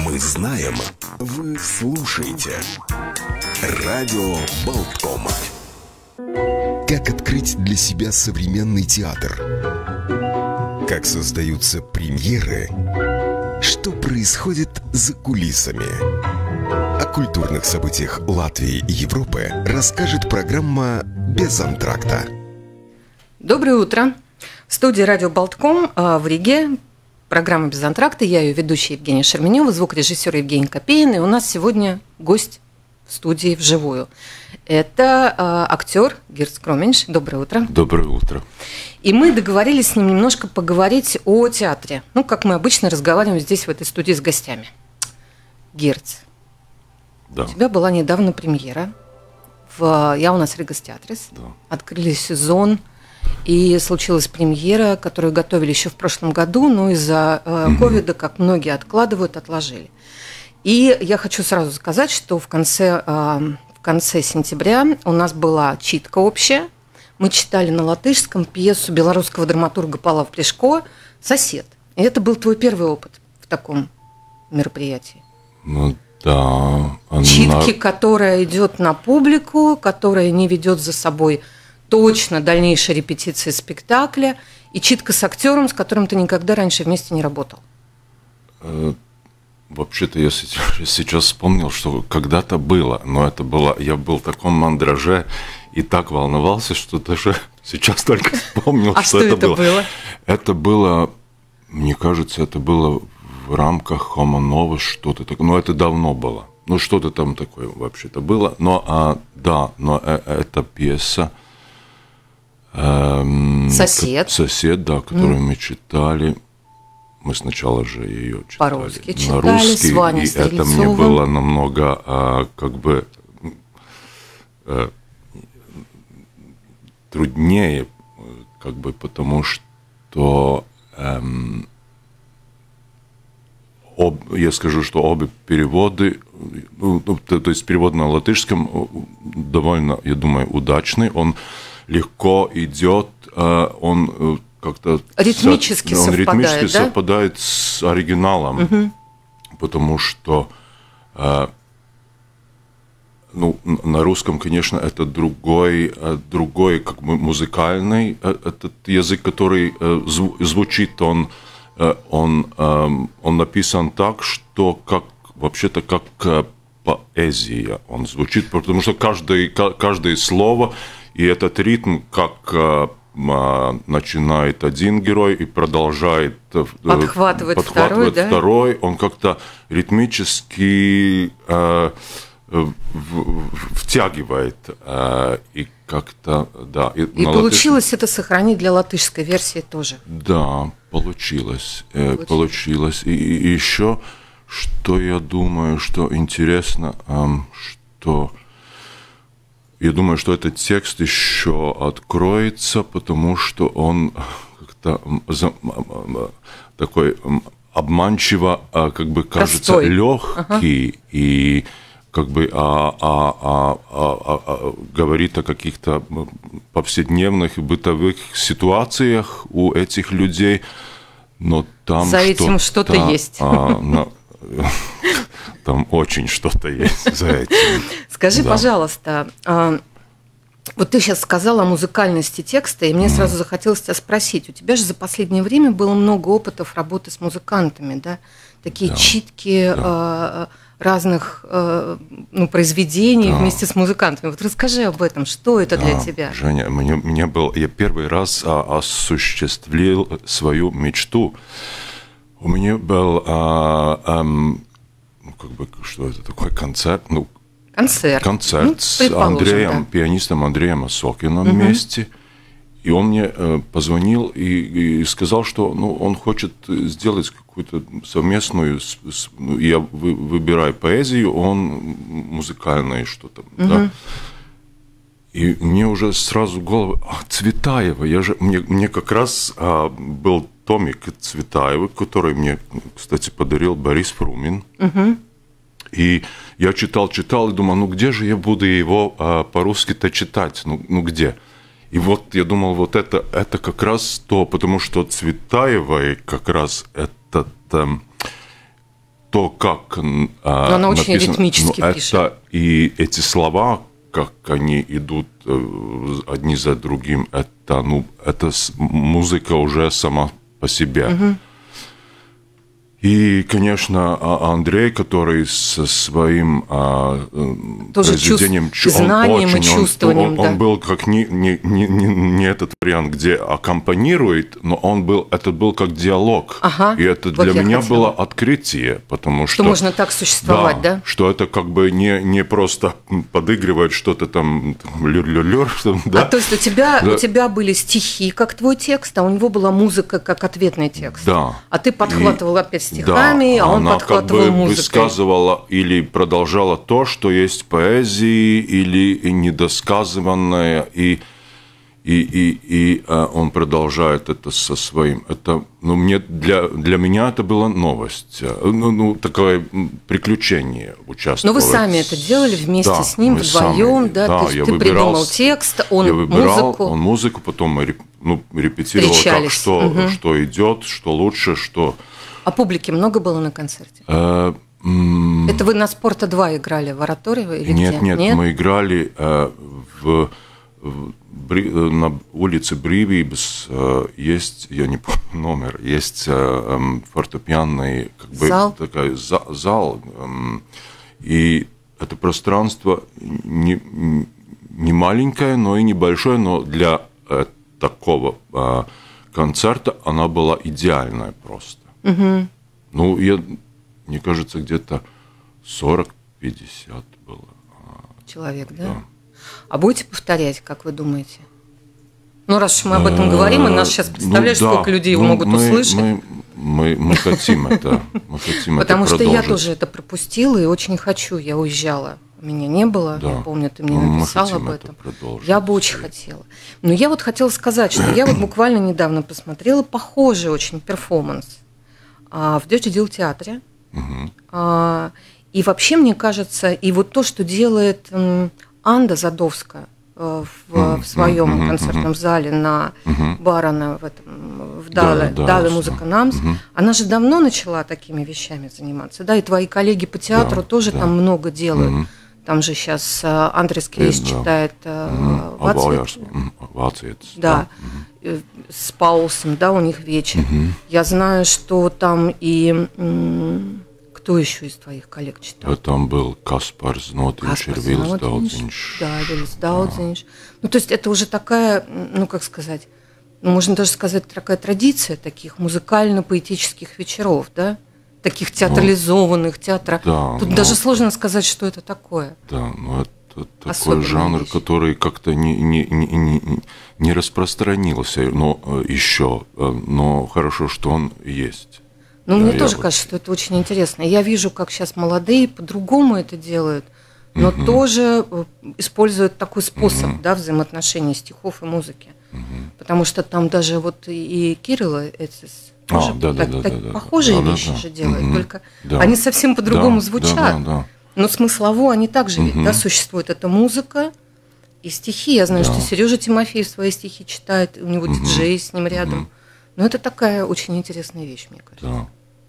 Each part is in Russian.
Мы знаем, вы слушаете. Радио Болтком. Как открыть для себя современный театр? Как создаются премьеры? Что происходит за кулисами? О культурных событиях Латвии и Европы расскажет программа «Без антракта». Доброе утро. В студии радио Болтком в Риге. Программа «Без антракта». Я ее ведущая Евгения Шерменева, звукорежиссер Евгений Копейн. И у нас сегодня гость в студии вживую. Это актер Гирц Кроменьш. Доброе утро. Доброе утро. И мы договорились с ним немножко поговорить о театре. Ну, как мы обычно разговариваем здесь, в этой студии, с гостями. Гирц, да. У тебя была недавно премьера в «Яунас Ригас театрис». Да. Открыли сезон. И случилась премьера, которую готовили еще в прошлом году, но из-за ковида, как многие откладывают, отложили. И я хочу сразу сказать, что в конце сентября у нас была читка общая. Мы читали на латышском пьесу белорусского драматурга Павла Плешко «Сосед». И это был твой первый опыт в таком мероприятии. Ну да. Читки, которая идет на публику, которая не ведет за собой точно дальнейшая репетиция спектакля, и читка с актером, с которым ты никогда раньше вместе не работал. Вообще-то я сейчас вспомнил, что когда-то было, но это было, я был в таком мандраже и так волновался, что даже сейчас только вспомнил, что это было. Это было, мне кажется, это было в рамках Homo Novus, что-то такое, но это давно было. Ну, что-то там такое вообще-то было, но да, но эта пьеса «Сосед», да, которую мы читали. Мы сначала же ее читали по-русски, на русский, и Стрельцовым. это мне было намного труднее, потому что я скажу, что обе переводы, то есть перевод на латышском довольно, я думаю, удачный, он легко идет, он как-то ритмически совпадает с оригиналом, потому что на русском, конечно, это другой как бы музыкальный этот язык, который звучит, он написан так, что вообще-то как поэзия он звучит, потому что каждое слово и этот ритм, как начинает один герой и продолжает подхватывает второй, он как-то ритмически втягивает и как-то, да. И получилось это сохранить для латышской версии тоже. Да, получилось. И еще, что я думаю, что интересно, что я думаю, что этот текст еще откроется, потому что он как-то такой обманчиво, как бы кажется, легкий и как бы говорит о каких-то повседневных и бытовых ситуациях у этих людей, но там за этим что-то есть. Там очень что-то есть за этим. Скажи, пожалуйста, вот ты сейчас сказал о музыкальности текста, и мне сразу захотелось тебя спросить. У тебя же за последнее время было много опытов работы с музыкантами, да? Такие читки разных произведений вместе с музыкантами. Вот расскажи об этом, что это для тебя? Женя, я первый раз осуществил свою мечту. У меня был что это такое, концерт с Андреем, пианистом Андреем Осокиным вместе. И он мне позвонил и сказал, что он хочет сделать какую-то совместную, я выбираю поэзию, он музыкальное что-то, да. И мне уже сразу в голову, Цветаева, мне как раз был томик Цветаевой, который мне, кстати, подарил Борис Фрумин. И я читал и думал, где же я буду его по-русски-то читать, где? И вот я думал, вот это как раз то, потому что Цветаевой как раз этот то, как но она очень ритмически пишет. Это, и эти слова, как они идут одни за другим, это музыка уже сама по себе. Угу. И, конечно, Андрей, который со своим произведением, знанием и чувствованием, он был как не этот вариант, где аккомпанирует, но это был как диалог. Ага, и это для меня было открытие, потому что можно так существовать, да? Что это как бы не просто подыгрывает что-то там люр-люр-люр. Да? То есть у тебя были стихи, как твой текст, а у него была музыка, как ответный текст. Да. А ты подхватывал опять стихами, да, а он подхватывал как бы музыкой. Высказывала или продолжала то, что есть в поэзии, или недосказанное, и он продолжает это со своим. Это, для меня это была новость, такое приключение участвовать. Но вы сами это делали вместе с ним, вдвоем, да? Ты придумал текст, он музыку. Он музыку, потом мы репетировали, как что идет, что лучше, что... А публики много было на концерте? Это вы на Спорта-2 играли в оратории или нет, где? Нет, мы играли на улице Брīvības, есть, я не помню номер, есть фортепианный зал, и это пространство не маленькое, но и небольшое, но для такого концерта она была идеальная просто. Угу. Мне кажется, где-то 40-50 было. Человек, да? А будете повторять, как вы думаете? Раз уж мы об этом говорим, и нас сейчас представляешь, сколько людей могут услышать. Мы хотим это. Потому что я тоже это пропустила и очень хочу. Я уезжала, меня не было. Я помню, ты мне написал об этом. Я бы очень хотела. Но я вот хотела сказать, что я вот буквально недавно посмотрела похожий очень перформанс в Дёрти-Дил-театре. И вообще, мне кажется, и вот то, что делает Анда Задовская в своем концертном зале на Барона в Дале Музика Намс, она же давно начала такими вещами заниматься, да, и твои коллеги по театру тоже там много делают. Там же сейчас Андрес Кейс читает Вациец. Да, с Паулсом, да, у них вечер. Я знаю, что там и... Кто еще из твоих коллег читал? Там был Каспарс Нотинш, Вильс Даудзинш. Да, Вильс Даудзинш. То есть это уже такая, как сказать, можно даже сказать, такая традиция таких музыкально-поэтических вечеров, да? Таких театрализованных, театра. Да, тут даже сложно сказать, что это такое. Да, это такой жанр, который как-то не распространился, но хорошо, что он есть. Мне тоже кажется, что это очень интересно. Я вижу, как сейчас молодые по-другому это делают, но тоже используют такой способ взаимоотношений стихов и музыки. Потому что там даже вот и Кирилл Эцис тоже похожие вещи же делают, только они совсем по-другому звучат. Но смыслово они также существуют. Это музыка и стихи. Я знаю, что Сережа Тимофеев свои стихи читает, у него диджей с ним рядом. Но это такая очень интересная вещь, мне кажется. Да,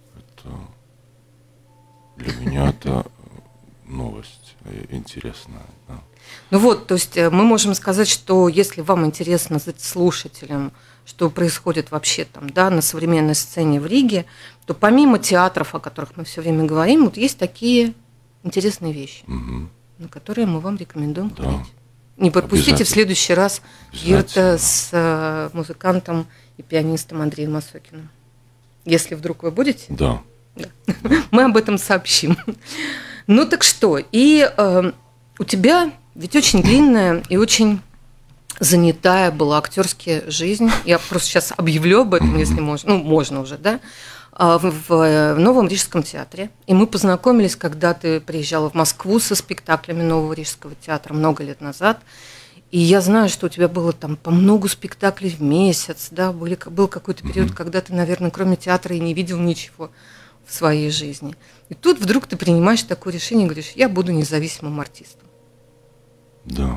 для меня это новость интересная. Да. То есть мы можем сказать, что если вам интересно слушателям, что происходит вообще там, на современной сцене в Риге, то помимо театров, о которых мы все время говорим, есть такие интересные вещи, на которые мы вам рекомендуем ходить. Не пропустите в следующий раз Гирта с музыкантом и пианистом Андреем Осокиным. Если вдруг вы будете? Да. Мы об этом сообщим. Так что, и у тебя ведь очень длинная и очень занятая была актерская жизнь. Я просто сейчас объявлю об этом, если можно. Можно уже, да? В Новом Рижском театре. И мы познакомились, когда ты приезжала в Москву со спектаклями Нового Рижского театра много лет назад. И я знаю, что у тебя было там по много спектаклей в месяц, да? Был какой-то период, когда ты, наверное, кроме театра и не видел ничего в своей жизни. И тут вдруг ты принимаешь такое решение и говоришь, я буду независимым артистом. Да,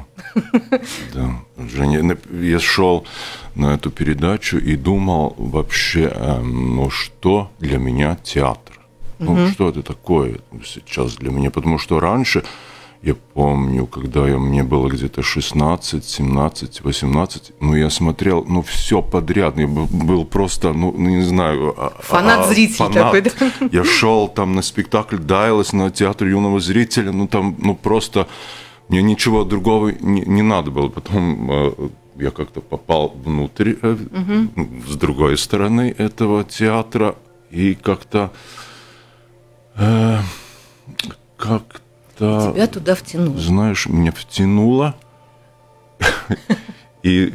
Женя, я шел на эту передачу и думал вообще, что для меня театр. Ну, что это такое сейчас для меня? Потому что раньше, я помню, когда мне было где-то 16, 17, 18, ну, я смотрел, ну, все подряд. Я был просто, ну, не знаю... Фанат-зритель такой, да? Я шел там на спектакль «Дайлас», на театр юного зрителя, ну, там, ну, просто... Мне ничего другого не надо было. Потом я как-то попал внутрь, с другой стороны этого театра, и как-то... Тебя туда втянуло. Знаешь, меня втянуло, и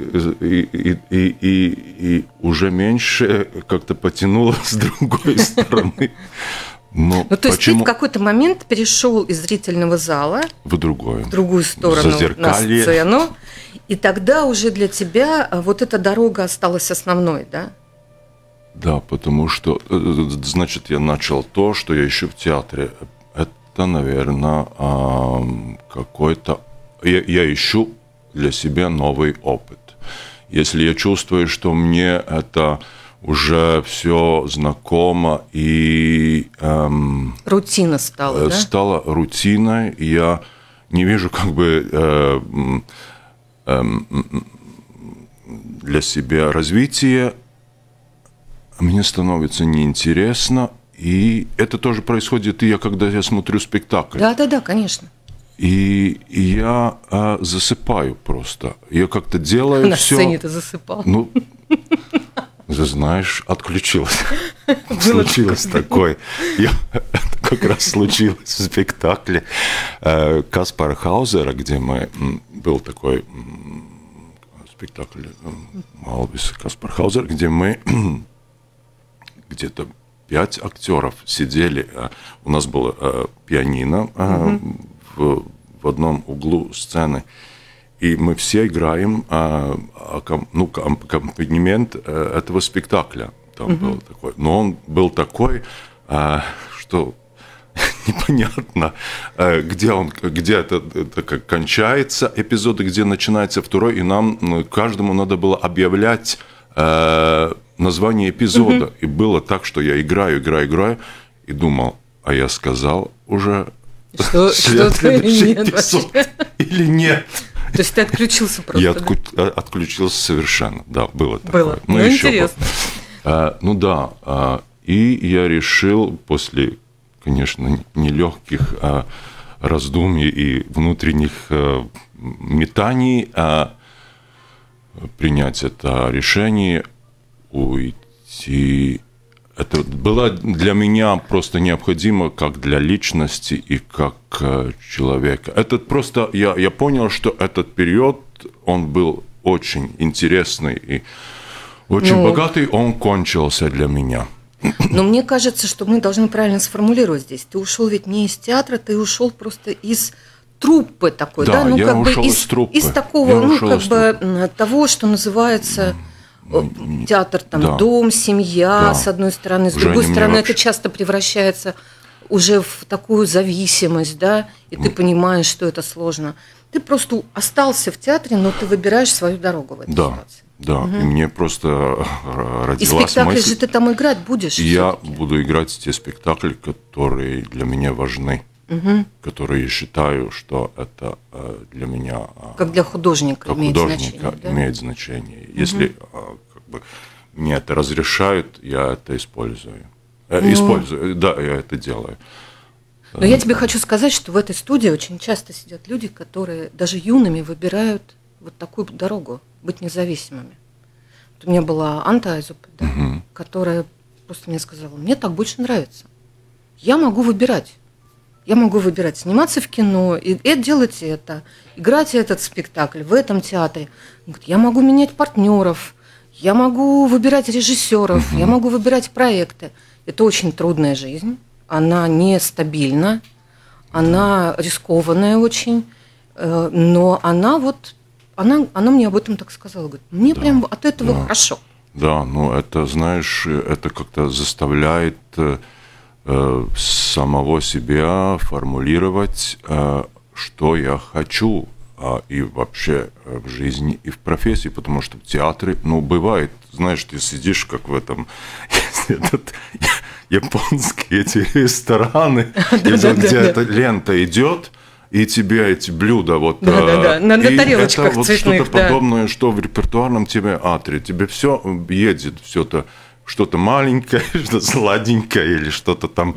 уже меньше как-то потянуло с другой стороны. Ну, то есть ты в какой-то момент перешел из зрительного зала в другую сторону, на сцену, и тогда уже для тебя вот эта дорога осталась основной, да? Да, потому что, значит, я начал то, что я ищу в театре. Это, наверное, какой-то... Я ищу для себя новый опыт. Если я чувствую, что мне это уже все знакомо и... Рутина стала, да? Стала рутиной, и я не вижу как бы для себя развития, мне становится неинтересно, и это тоже происходит, когда я смотрю спектакль. Да, конечно. И я засыпаю просто. Я как-то делаю на все. На сцене ты засыпал? Ну, знаешь, отключилась. Случилось такое. Это как раз случилось в спектакле Каспара Хаузера, где был такой спектакль Алвис Каспар Хаузер, где мы где-то 5 актеров сидели. У нас было пианино в одном углу сцены. И мы все играем аккомпанемент этого спектакля. Там был такой. Но он был такой, что непонятно, где это как кончается эпизод, и где начинается второй. И нам каждому надо было объявлять название эпизода. И было так, что я играю, и думал, а я сказал уже следующий эпизод или нет. То есть ты отключился просто? Я отключился совершенно, да, было такое. Ну, интересно. Ну да, и я решил после, конечно, нелегких раздумий и внутренних метаний принять это решение, уйти. Это было для меня просто необходимо как для личности и как человека. Это просто, я понял, что этот период, он был очень интересный и очень богатый, он кончился для меня. Но мне кажется, что мы должны правильно сформулировать здесь. Ты ушел ведь не из театра, ты ушел просто из труппы такой, да? Ну, я ушел из труппы. Из такого, того, что называется... Театр, там, дом, семья, с одной стороны, с другой стороны, это часто превращается уже в такую зависимость, да, и ты понимаешь, что это сложно. Ты просто остался в театре, но ты выбираешь свою дорогу в этой ситуации. Да, и мне просто родилась мысль... И спектакли же ты там играть будешь? Я буду играть те спектакли, которые для меня важны, которые я считаю, что это для меня... Как для художника как имеет художника значение. Да? Имеет значение. Если как бы, мне это разрешают, я это использую. Использую, да, я это делаю. Но я тебе хочу сказать, что в этой студии очень часто сидят люди, которые даже юными выбирают вот такую дорогу, быть независимыми. Вот у меня была Анта Айзуп, да, которая просто мне сказала, мне так больше нравится. Я могу выбирать. Я могу выбирать сниматься в кино, и делать это, играть этот спектакль в этом театре. Я могу менять партнеров, я могу выбирать режиссеров, я могу выбирать проекты. Это очень трудная жизнь, она нестабильна, она рискованная очень, но она мне об этом так сказала. Говорит, мне прям от этого хорошо. Да, ну это, знаешь, это как-то заставляет... самого себя формулировать, что я хочу, и вообще в жизни, и в профессии, потому что в театре, бывает, знаешь, ты сидишь как в этом, этот, японские эти рестораны, где эта лента идет, и тебе эти блюда вот... на тарелочках это вот цветных, что-то подобное, что в репертуарном театре. Тебе все едет, все-то что-то маленькое, что-то сладенькое или что-то там,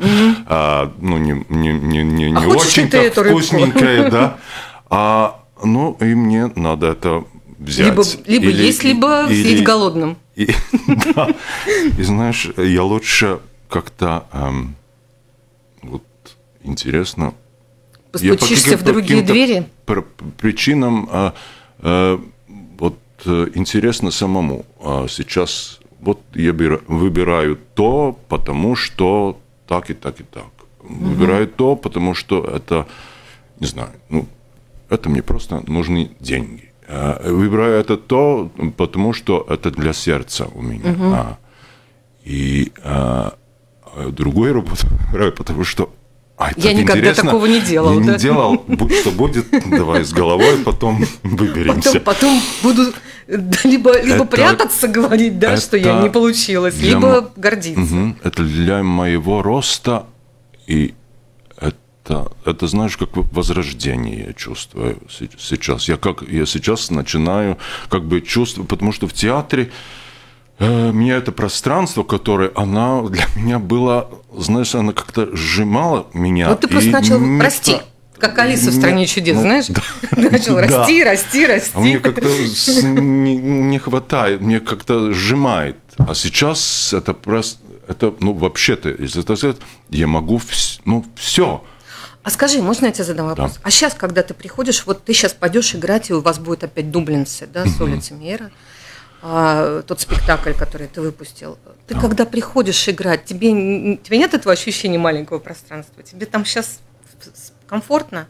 не очень так вкусненькое, да. Ну, и мне надо это взять. Либо есть, либо сидеть голодным. Да. И знаешь, я лучше как-то вот интересно... Постучишься в другие двери? По причинам вот интересно самому. Сейчас вот я выбираю то, потому что так и так и так. Выбираю то, потому что это, не знаю, это мне просто нужны деньги. Выбираю это то, потому что это для сердца у меня. И другую работу выбираю, потому что я никогда такого не делал. Я не делал, будь что будет, давай с головой, потом выберемся. Потом буду либо прятаться, говорить, да, что я не получилось, либо гордиться. Это для моего роста, и это, знаешь, как возрождение я чувствую сейчас. Я сейчас начинаю как бы чувствовать, потому что в театре меня это пространство, которое она для меня было, знаешь, она как-то сжимала меня. Вот ты просто начал расти, как Алиса в «Стране чудес», знаешь? Начал расти. А мне как-то не хватает, мне как-то сжимает. А сейчас это просто, вообще-то, если так сказать, я могу, все. А скажи, можно я тебе задам вопрос? Да. А сейчас, когда ты приходишь, вот ты сейчас пойдешь играть, и у вас будет опять дублинцы, да, с улицы Мира, тот спектакль, который ты выпустил. Ты когда приходишь играть, тебе нет этого ощущения маленького пространства? Тебе там сейчас комфортно?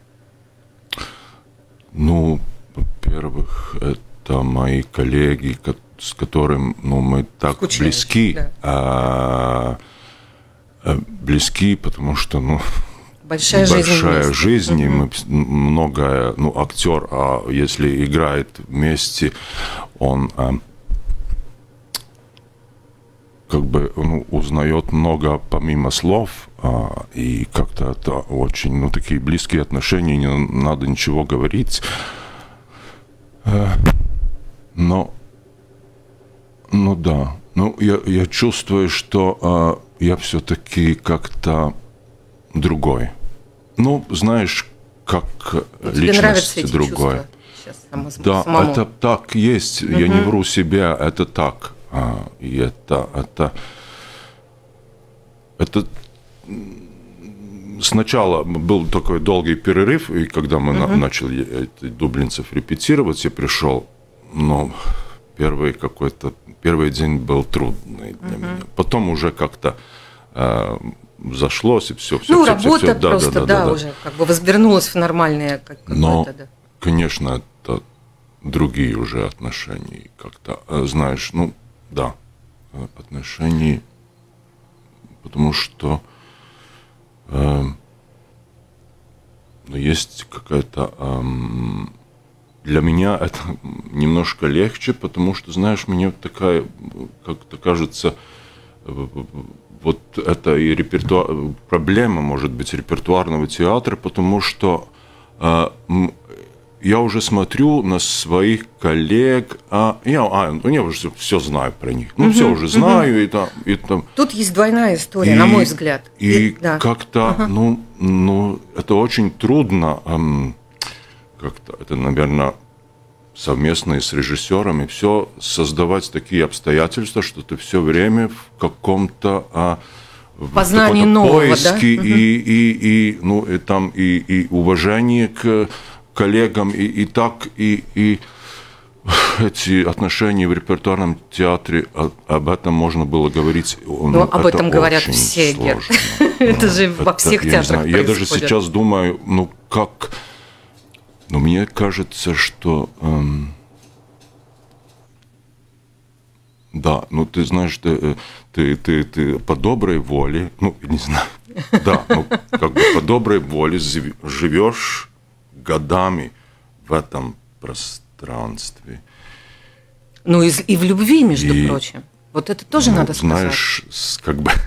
Во-первых, это мои коллеги, с которыми мы так скучаешь, близки. Да. Близки, потому что, большая жизнь, и мы многое, актер, если играет вместе, он как бы узнает много помимо слов, и как-то это очень, такие близкие отношения, не надо ничего говорить. Но да, я чувствую, что я все-таки как-то другой. Знаешь, как личность другой. Да, самому. Это так есть. Я не вру себя, это так. И это сначала был такой долгий перерыв, и когда мы начали дублинцев репетировать, я пришел, но первый день был трудный для меня. Потом уже как-то зашлось, и все. Работа просто, уже как бы возвернулась в нормальное какое-то. Но, конечно, это другие уже отношения. Как-то, знаешь, отношения, потому что есть какая-то... Для меня это немножко легче, потому что, знаешь, мне такая, как-то кажется, вот это и проблема, может быть, репертуарного театра, потому что я уже смотрю на своих коллег, я уже все знаю про них, все уже знаю. И там. Тут есть двойная история, на мой взгляд. И как-то, это очень трудно, как-то, это, наверное, совместно с режиссерами, все создавать такие обстоятельства, что ты все время в каком-то познании нового, поиске, да? и уважение к коллегам, и эти отношения в репертуарном театре, об этом можно было говорить. Об этом говорят все, Гер. Это же во всех театрах происходит. Я даже сейчас думаю, как... Но мне кажется, что... Да, ты знаешь, ты по доброй воле, не знаю, да, как бы по доброй воле живешь годами в этом пространстве. И в любви, между прочим. Вот это тоже надо сказать. Знаешь, как бы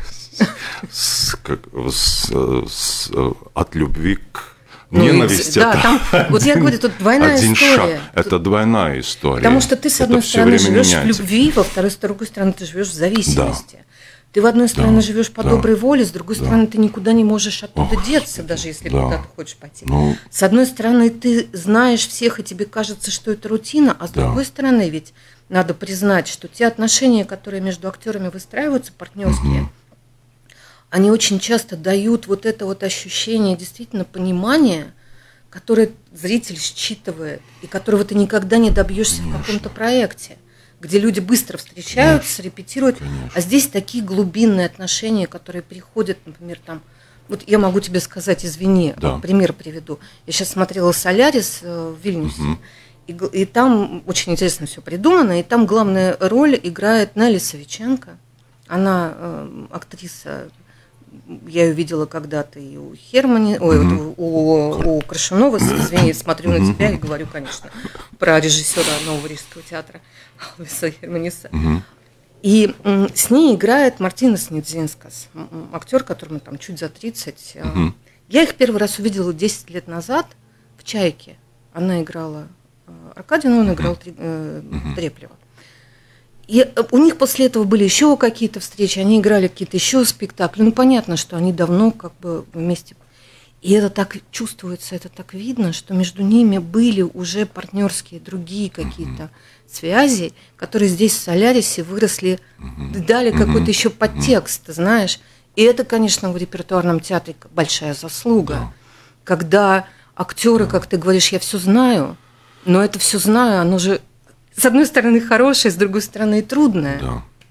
от любви к ненависти. Да, там, вот я говорю, тут двойная история. Это двойная история. Потому что ты, с одной стороны, живешь в любви, с другой стороны, ты живешь в зависимости. Да. Ты, в одной стороне, живешь по доброй воле, с другой стороны, ты никуда не можешь оттуда деться, даже если куда ты хочешь пойти. С одной стороны, ты знаешь всех, и тебе кажется, что это рутина, а с другой стороны, ведь надо признать, что те отношения, которые между актерами выстраиваются, партнерские, они очень часто дают вот это вот ощущение действительно понимания, которое зритель считывает, и которого ты никогда не добьешься в каком-то проекте, где люди быстро встречаются, репетируют, а здесь такие глубинные отношения, которые приходят, например, там, вот я могу тебе сказать, извини, пример приведу. Я сейчас смотрела «Солярис» в Вильнюсе, и там очень интересно все придумано, и там главную роль играет Нелли Савиченко. Она актриса, я ее видела когда-то и у Хермани, у Крашунова, извини, смотрю на тебя и говорю, конечно, про режиссера Нового Рижского театра Алвиса Херманиса. И с ней играет Мартинас Недзинскас, актер, которому там чуть за 30. Я их первый раз увидела 10 лет назад в «Чайке». Она играла Аркадина, он играл Треплева. И у них после этого были еще какие-то встречи, они играли какие-то еще спектакли. Ну, понятно, что они давно как бы вместе. И это так чувствуется, это так видно, что между ними были уже партнерские другие какие-то связи, которые здесь в «Солярисе» выросли, дали какой-то еще подтекст, знаешь. И это, конечно, в репертуарном театре большая заслуга, когда актеры, как ты говоришь, я все знаю, но это все знаю, оно же с одной стороны хорошее, с другой стороны и трудное.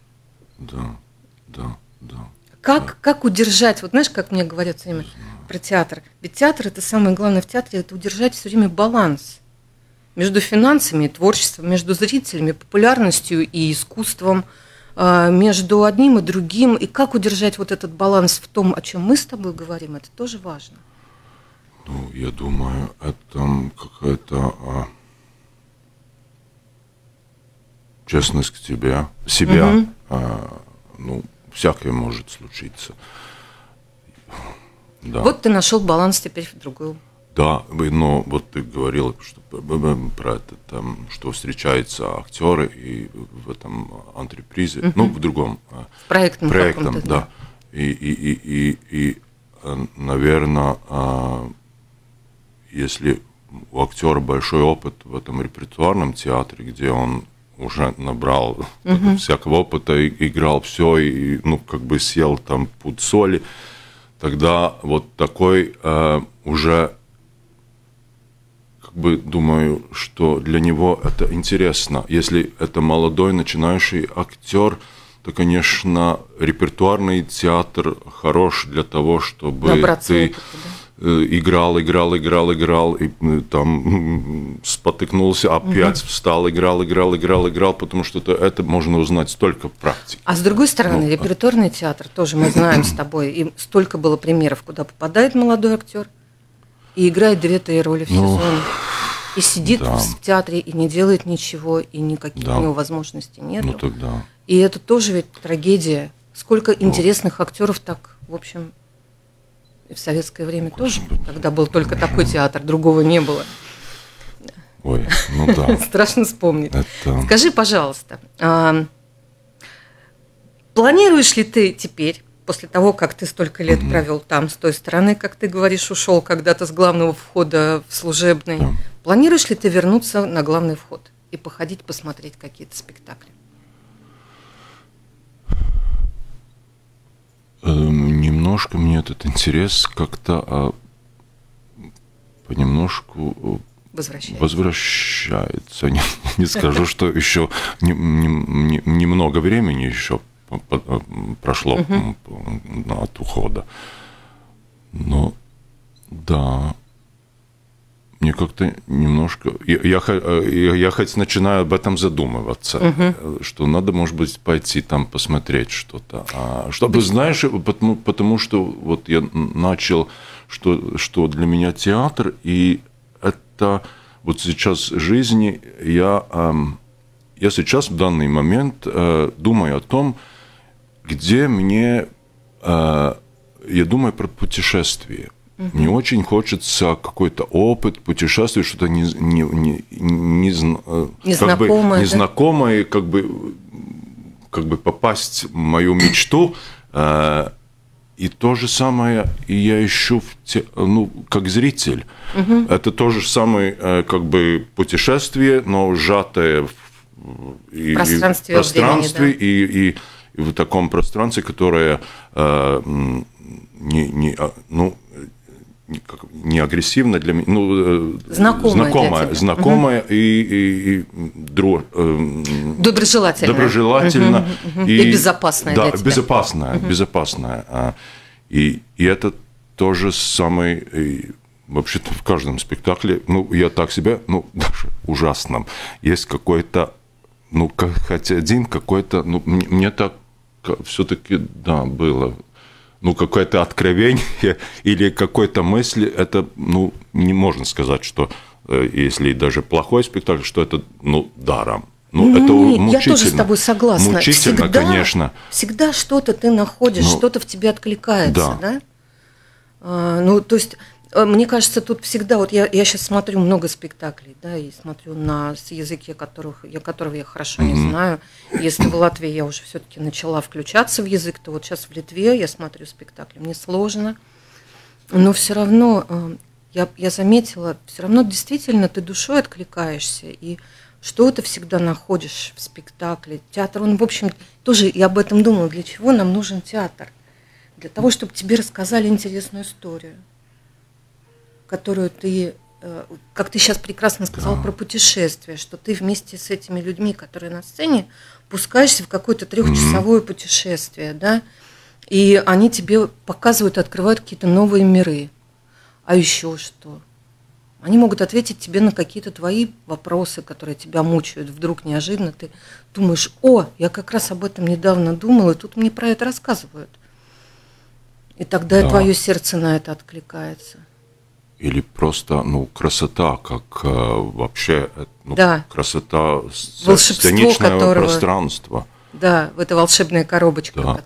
Да. Как удержать, вот знаешь, как мне говорят все время про театр, ведь театр, это самое главное в театре, это удержать все время баланс между финансами и творчеством, между зрителями, популярностью и искусством, между одним и другим, и как удержать вот этот баланс в том, о чем мы с тобой говорим, это тоже важно. Ну, я думаю, это какая-то честность к себя, ну, всякое может случиться. Да. Вот ты нашел баланс теперь в другую. Да, но вот ты говорил про это, там, что встречаются актеры и в этом антрепризе, ну, в другом. Проектном, да. И наверное, если у актера большой опыт в этом репертуарном театре, где он уже набрал всякого опыта, играл все, и, ну, как бы съел там пуд соли, тогда вот такой уже, как бы, думаю, что для него это интересно. Если это молодой начинающий актер, то, конечно, репертуарный театр хорош для того, чтобы набраться ты опыта, да? Играл, и там спотыкнулся, опять встал, играл, потому что это можно узнать только в практике. А с другой стороны, репертуарный театр тоже мы знаем с тобой, и столько было примеров, куда попадает молодой актер и играет 2-3 роли в сезон, и сидит в театре и не делает ничего, и никаких у него возможностей нет. Ну, тогда. И это тоже ведь трагедия. Сколько интересных актеров так, в общем, и в советское время тоже, когда был только такой театр, другого не было. Ой, ну да. Страшно вспомнить. Скажи, пожалуйста, планируешь ли ты теперь, после того, как ты столько лет провел там, с той стороны, как ты говоришь, ушел когда-то с главного входа в служебный, планируешь ли ты вернуться на главный вход и походить, посмотреть какие-то спектакли? Немножко мне этот интерес как-то понемножку возвращается. Не скажу, что еще немного времени еще прошло от ухода. Но да, мне как-то немножко... Я хоть начинаю об этом задумываться, что надо, может быть, пойти там посмотреть что-то. Чтобы, знаешь, потому что вот я начал, что для меня театр, и это вот сейчас в жизни я я сейчас в данный момент думаю о том, где мне... я думаю про путешествие. Мне очень хочется какой-то опыт путешествия, что-то незнакомое, как бы попасть в мою мечту. И то же самое и я ищу как зритель. Это то же самое как бы путешествие, но сжатое в пространстве и в таком пространстве, которое не агрессивно для меня, знакомое и доброжелательно и безопасное для тебя. Безопасное. И это то же самое, вообще-то в каждом спектакле, я так себя, даже ужасном, есть какой-то, хотя один какой-то, мне так все-таки, да, было... какое-то откровение или какой-то мысли, это, не можно сказать, что если даже плохой спектакль, что это, даром. Это мучительно. Я тоже с тобой согласна. Мучительно, конечно. Всегда что-то ты находишь, что-то в тебе откликается, да? То есть, мне кажется, тут всегда, вот я сейчас смотрю много спектаклей, да, и смотрю на языке, которого я хорошо не знаю. Если в Латвии я уже все-таки начала включаться в язык, то вот сейчас в Литве я смотрю спектакли, мне сложно, но все равно я заметила, все равно действительно ты душой откликаешься, и что-то всегда находишь в спектакле. Театр, он, в общем, тоже я об этом думала, для чего нам нужен театр? Для того, чтобы тебе рассказали интересную историю, которую ты, как ты сейчас прекрасно сказал про путешествие, что ты вместе с этими людьми, которые на сцене, пускаешься в какое-то 3-часовое путешествие, да, и они тебе показывают, открывают какие-то новые миры. А еще что? Они могут ответить тебе на какие-то твои вопросы, которые тебя мучают. Вдруг неожиданно ты думаешь: я как раз об этом недавно думала, и тут мне про это рассказывают. И тогда твое сердце на это откликается. Или просто, красота, как вообще, красота сценичного пространства. Да, это волшебная коробочка. Да,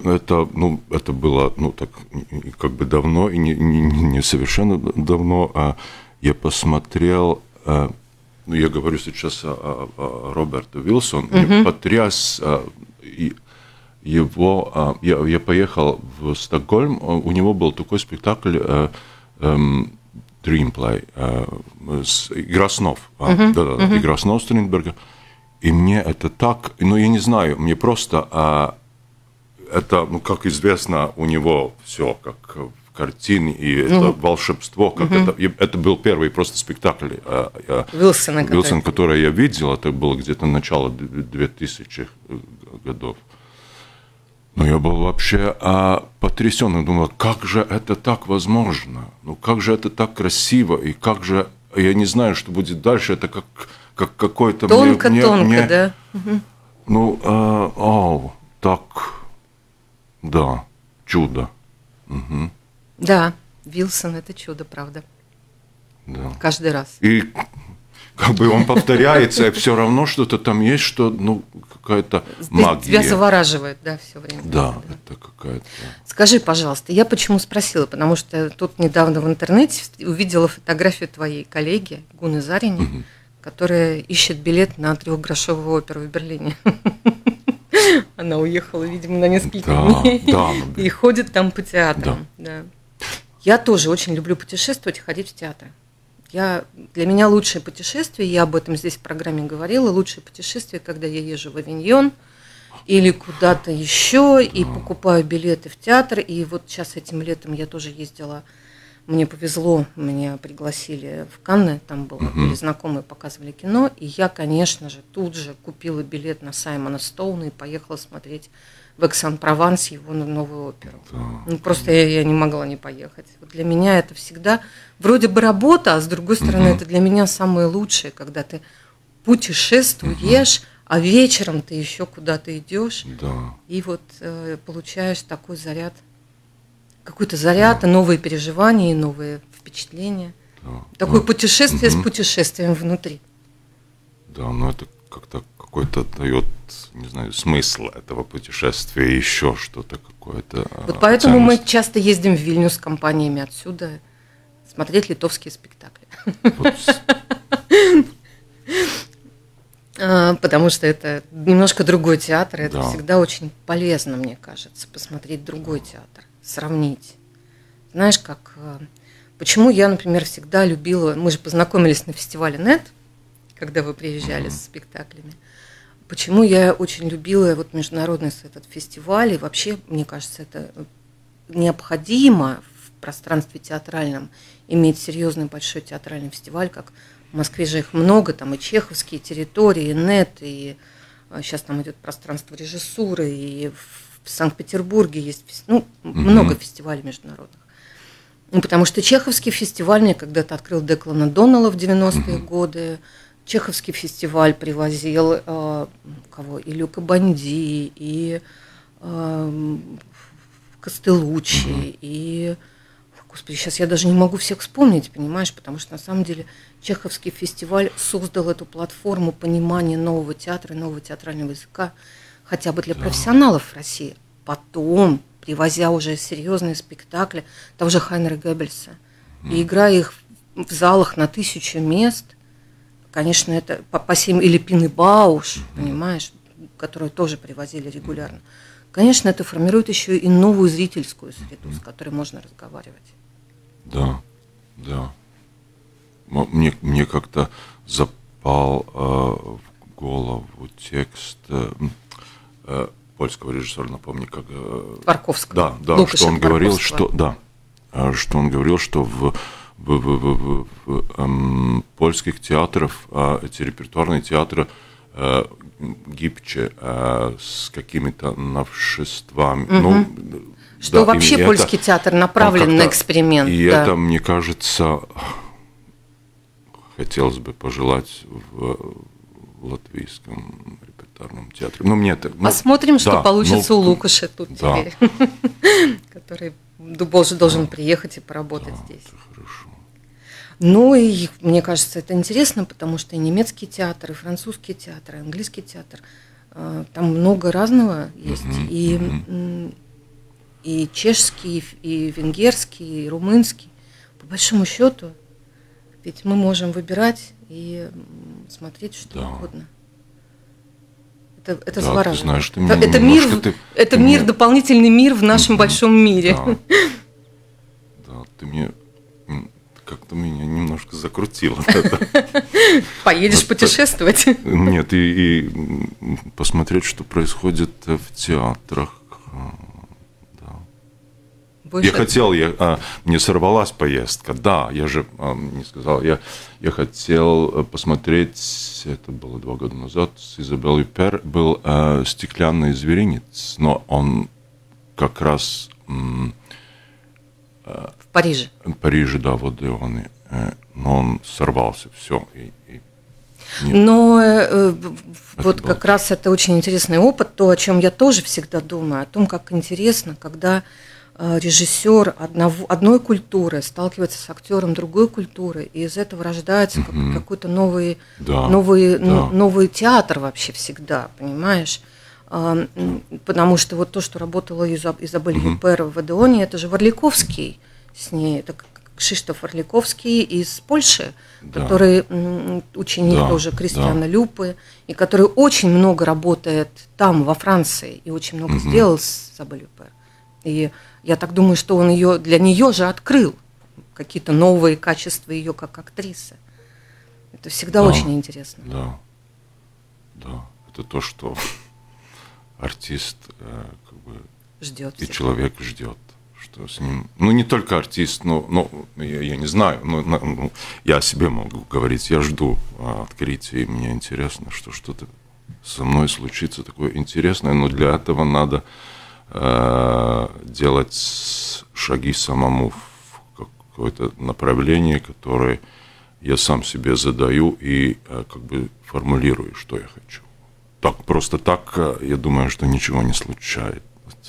это было, так, как бы давно, и не совершенно давно, я посмотрел, я говорю сейчас о Роберте Вилсоне, мне потряс его, я поехал в Стокгольм, у него был такой спектакль Dreamplay, «Игра снов», «Игра снов» Стринберга, и мне это так, я не знаю, мне просто, это, как известно, у него все как в картине, и это волшебство, как это был первый просто спектакль Вилсона, который я видел, это было где-то начало 2000-х годов. Но я был вообще потрясен, думал, как же это так возможно, как же это так красиво, и как же, я не знаю, что будет дальше, это как какой-то... Тонко, да? Так, да, чудо. Да, Вилсон – это чудо, правда. Да. Каждый раз. И как бы он повторяется, и все равно что-то там есть, что, какая-то магия. Тебя завораживает, да, все время. Да, это какая-то... Скажи, пожалуйста, я почему спросила, потому что тут недавно в интернете увидела фотографию твоей коллеги Гуны Зарини, которая ищет билет на 3-грошовую оперу в Берлине. Она уехала, видимо, на несколько дней и ходит там по театрам. Да. Я тоже очень люблю путешествовать и ходить в театр. Для меня лучшее путешествие, я об этом здесь в программе говорила, лучшее путешествие, когда я езжу в Авиньон или куда-то еще и покупаю билеты в театр. И вот сейчас этим летом я тоже ездила, мне повезло, меня пригласили в Канны, там были знакомые, показывали кино, и я, конечно же, тут же купила билет на Саймона Стоуна и поехала смотреть в Экс-Ан-Прованс его новую оперу. Просто я не могла не поехать. Вот для меня это всегда вроде бы работа, а с другой стороны это для меня самое лучшее, когда ты путешествуешь, а вечером ты еще куда-то идешь, и вот получаешь такой заряд, какой-то заряд, новые переживания, новые впечатления. Такое путешествие с путешествием внутри. Да, это как-то какой-то дает, не знаю, смысл этого путешествия, еще что-то какое-то. Вот поэтому мы часто ездим в Вильнюс с компаниями отсюда смотреть литовские спектакли. Потому что это немножко другой театр, и это всегда очень полезно, мне кажется, посмотреть другой театр, сравнить. Знаешь, почему я, например, всегда любила, мы же познакомились на фестивале НЕТ, когда вы приезжали с спектаклями, почему я очень любила вот международный этот фестиваль, и вообще, мне кажется, это необходимо в пространстве театральном иметь серьезный большой театральный фестиваль, как в Москве же их много, там и чеховские территории, и НЕТ, и сейчас там идет пространство режиссуры, и в Санкт-Петербурге есть много фестивалей международных. Потому что чеховский фестиваль мне когда-то открыл Деклан О'Доннелл в 90-е годы. Чеховский фестиваль привозил и Люка Бонди, и Костелуччи, и... Господи, сейчас я даже не могу всех вспомнить, понимаешь, потому что на самом деле Чеховский фестиваль создал эту платформу понимания нового театра, нового театрального языка, хотя бы для профессионалов в России. Потом, привозя уже серьезные спектакли того же Хайнера Геббельса, и играя их в залах на 1000 мест, конечно, это по 7, или Пины Бауш, понимаешь, которую тоже привозили регулярно. Конечно, это формирует еще и новую зрительскую среду, с которой можно разговаривать. Да. Мне как-то запал в голову текст польского режиссера, напомни, как... Парковского. Да, что он говорил, что он говорил, что в польских театрах эти репертуарные театры гибче с какими-то новшествами. Что вообще польский театр направлен на эксперимент. И это, мне кажется, хотелось бы пожелать в латвийском репертуарном театре. Посмотрим, что получится у Лукаша тут теперь, который должен приехать и поработать здесь. Хорошо. И мне кажется, это интересно, потому что и немецкий театр, и французский театр, и английский театр, там много разного есть, и чешский, и венгерский, и румынский. По большому счету, ведь мы можем выбирать и смотреть что угодно. Это завораживает. Это мир, дополнительный мир в нашем большом мире. Да, ты мне... Как-то меня немножко закрутило. Поедешь путешествовать? Нет, и посмотреть, что происходит в театрах. Да. Я хотел, мне сорвалась поездка, да, я же не сказал, я хотел посмотреть, это было 2 года назад, с Изабеллой Пер, был «Стеклянный зверинец», но он как раз... В Париже. В Париже, да, в Одеоне. Но он сорвался, все. Вот как раз это очень интересный опыт, то, о чем я тоже всегда думаю, о том, как интересно, когда режиссер одной культуры сталкивается с актером другой культуры, и из этого рождается какой-то новый театр вообще всегда, понимаешь? Потому что вот то, что работала Изабель Юпер в Одеоне, это же Варликовский с ней, это Кшиштоф Варликовский из Польши, который ученик тоже Кристиана Люпы, и который очень много работает там, во Франции, и очень много сделал с Изабель Юпер. И я так думаю, что он для нее же открыл какие-то новые качества ее как актрисы. Это всегда очень интересно. Да. Это то, что артист ждет и человек ждет, что с ним, не только артист, но я не знаю, я о себе могу говорить, я жду открытия, и мне интересно, что что-то со мной случится такое интересное, но для этого надо делать шаги самому в какое-то направление, которое я сам себе задаю и формулирую, что я хочу. Просто так, я думаю, что ничего не случается.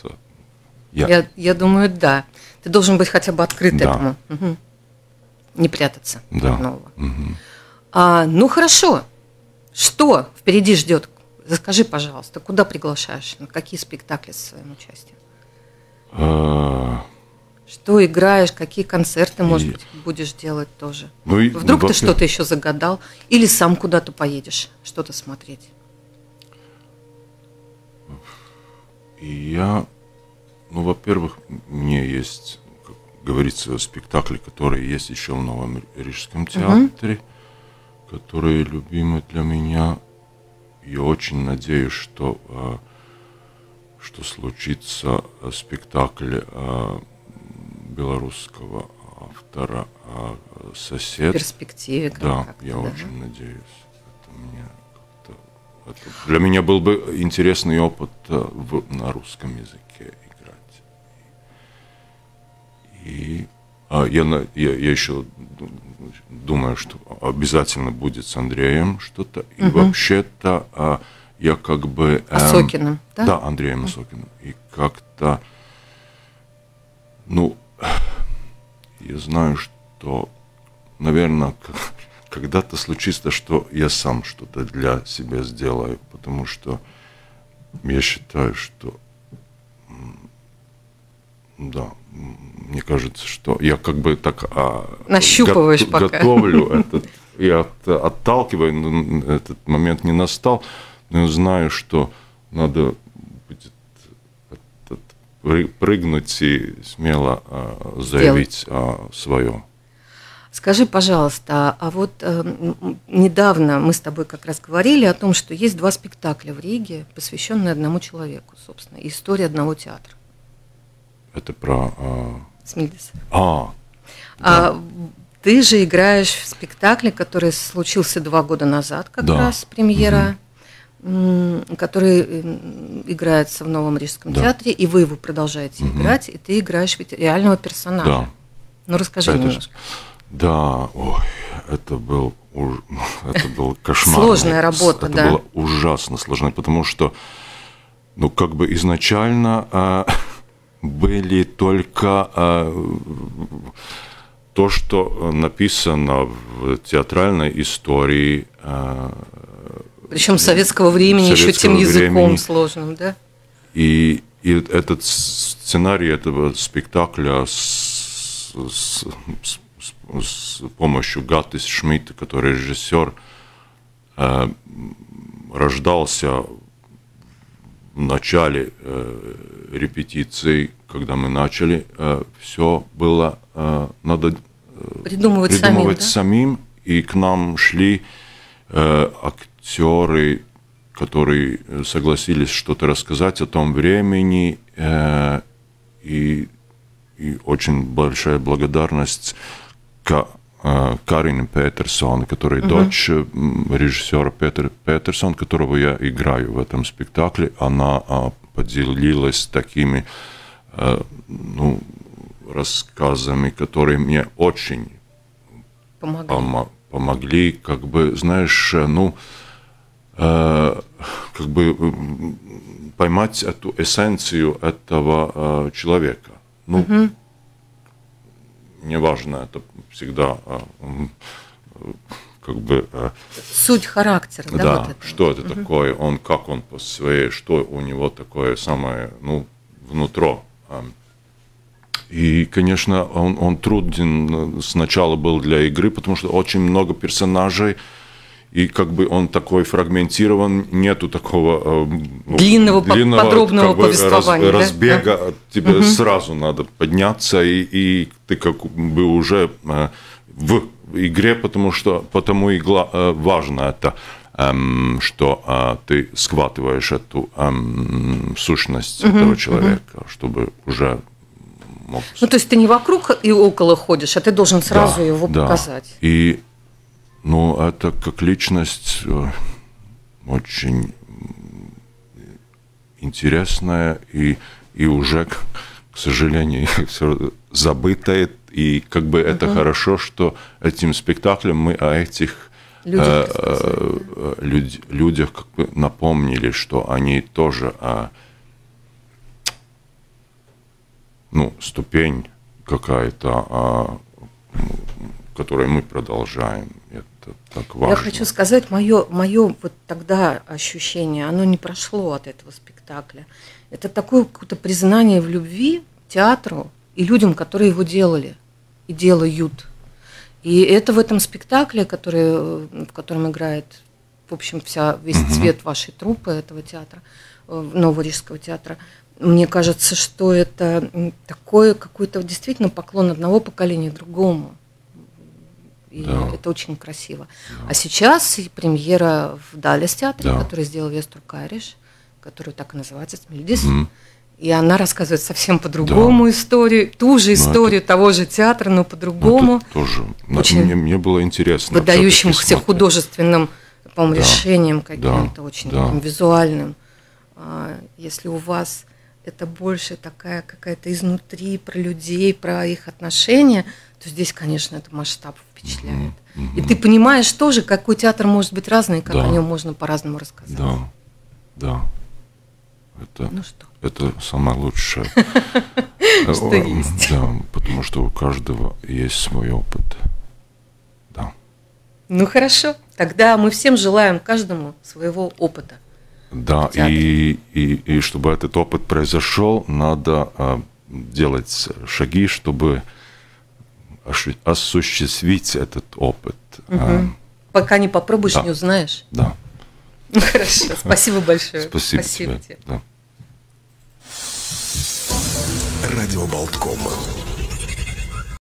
Я думаю, да. Ты должен быть хотя бы открыт этому. Не прятаться от нового. Хорошо. Что впереди ждет Расскажи, пожалуйста, куда приглашаешь, на какие спектакли со своим участием? Что играешь, какие концерты, может быть, будешь делать тоже? Вдруг ты что-то еще загадал, или сам куда-то поедешь что-то смотреть? Во-первых, у меня есть, как говорится, спектакли, которые есть еще в Новом Рижском театре, которые любимы для меня. Я очень надеюсь, что случится спектакль белорусского автора «Сосед». В перспективе. Да, я очень надеюсь. Это для меня был бы интересный опыт на русском языке играть. И я еще думаю, что обязательно будет с Андреем что-то. И вообще-то я как бы... Осокиным, да? Да, Андреем Осокиным. И как-то, я знаю, что, наверное, когда-то случится, что я сам что-то для себя сделаю, потому что я считаю, что, да, мне кажется, что я как бы так нащупываешь пока. Готовлю я отталкиваю, но этот момент не настал, но я знаю, что надо будет прыгнуть и смело заявить свое. Скажи, пожалуйста, а вот недавно мы с тобой как раз говорили о том, что есть 2 спектакля в Риге, посвященные одному человеку, собственно, история одного театра. Это про... Смильдис. Да. Ты же играешь в спектакле, который случился 2 года назад, как раз премьера, который играется в Новом Рижском театре, и вы его продолжаете играть, и ты играешь ведь реального персонажа. Да. Ну, расскажи немножко. Да, это был кошмар. Сложная работа, это было ужасно сложно, потому что, как бы изначально были только то, что написано в театральной истории. Причем советского времени, еще тем языком сложным, да? И этот сценарий этого спектакля с помощью Гатис Шмидта, который режиссер, рождался в начале репетиций, когда мы начали, все было надо придумывать самим, и к нам шли актеры, которые согласились что-то рассказать о том времени, и очень большая благодарность Карине Петерсон, которая дочь режиссера Петерсон, которого я играю в этом спектакле. Она поделилась такими рассказами, которые мне очень помогли, как бы, знаешь, как бы поймать эту эссенцию этого человека. Неважно, это всегда как бы... Суть характера, да? Да, вот это. Что это такое, как он по своей, что у него такое самое, внутри. И, конечно, он труден сначала был для игры, потому что очень много персонажей, и как бы он такой фрагментирован, нету такого длинного подробного повествования, разбега, да? Тебе сразу надо подняться, и ты как бы уже в игре, потому и важно это, что ты схватываешь эту сущность этого человека, чтобы уже мог... то есть ты не вокруг и около ходишь, а ты должен сразу его показать. И это как личность очень интересная и уже, к сожалению, все забытая. И как бы это хорошо, что этим спектаклем мы о этих людях как бы напомнили, что они тоже ступень какая-то, которую мы продолжаем. Это как важно. Я хочу сказать, мое вот тогда ощущение, оно не прошло от этого спектакля. Это такое какое-то признание в любви театру и людям, которые его делали и делают. И это в этом спектакле, в котором играет, в общем, весь цвет вашей труппы этого театра, Нового Рижского театра. Мне кажется, что это такое какой-то действительно поклон одного поколения другому. И это очень красиво. А сейчас премьера в Далес театре, который сделал Вестур Кайриш, который так и называется, Смильдис. И она рассказывает совсем по-другому историю, ту же историю того же театра, но по-другому. Тоже. Мне было интересно. Выдающимся художественным, по-моему, решением каким-то, очень таким визуальным. Если у вас это больше такая какая-то изнутри, про людей, про их отношения, то здесь, конечно, это масштаб впечатляет. И ты понимаешь тоже, какой театр может быть разный, как о нем можно по-разному рассказать. Да. Ну что? Это самое лучшее. Что есть. Да, потому что у каждого есть свой опыт. Да. Ну хорошо, тогда мы всем желаем каждому своего опыта. Да, и чтобы этот опыт произошел, надо делать шаги, чтобы осуществить этот опыт. Пока не попробуешь, не узнаешь. Да. Ну хорошо, спасибо большое. Спасибо тебе. Да. Радио Болтком.